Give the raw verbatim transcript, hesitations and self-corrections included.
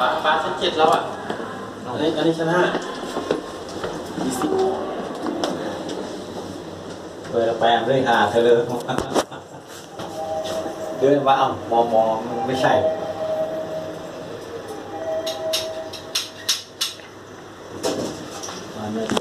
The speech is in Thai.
ป้าป้าเซตเจ็ดแล้วอ่ะอันนี้อันนี้ชนะยี่สิบเปิดแปลงด้วยหาเธอเลยเดินว่าอ้าวมองมองไม่ใช่มาเนี่ย